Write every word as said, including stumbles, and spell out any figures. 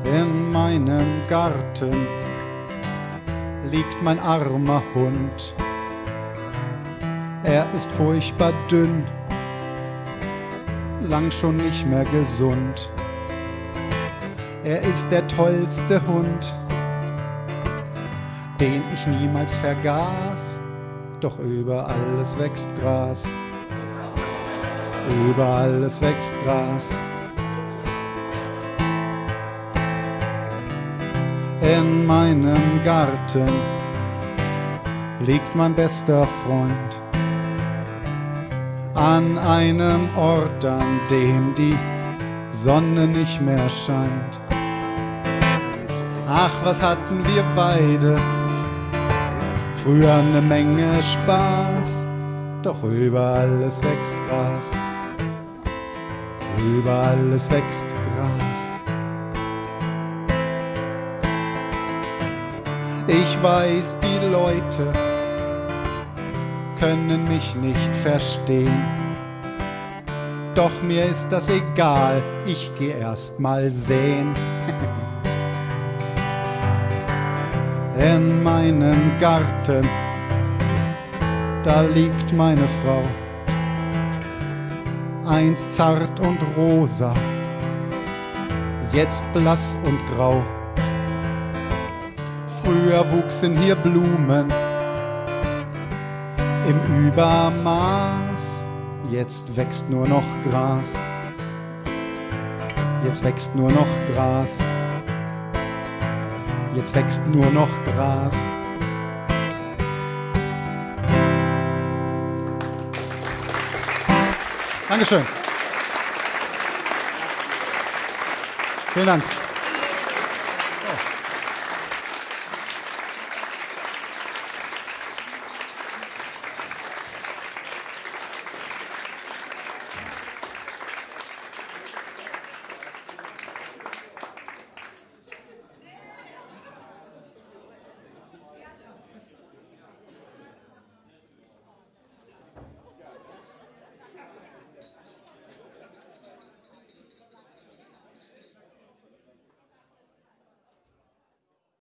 In meinem Garten liegt mein armer Hund. Er ist furchtbar dünn, lang schon nicht mehr gesund. Er ist der tollste Hund, den ich niemals vergaß. Doch über alles wächst Gras, über alles wächst Gras. In meinem Garten liegt mein bester Freund, an einem Ort, an dem die Sonne nicht mehr scheint. Ach, was hatten wir beide früher eine Menge Spaß. Doch über alles wächst Gras, über alles wächst Gras. Ich weiß, die Leute können mich nicht verstehen, doch mir ist das egal, ich geh erst mal sehen. In meinem Garten, da liegt meine Frau, einst zart und rosa, jetzt blass und grau. Früher wuchsen hier Blumen im Übermaß, jetzt wächst nur noch Gras, jetzt wächst nur noch Gras, jetzt wächst nur noch Gras. Dankeschön. Vielen Dank.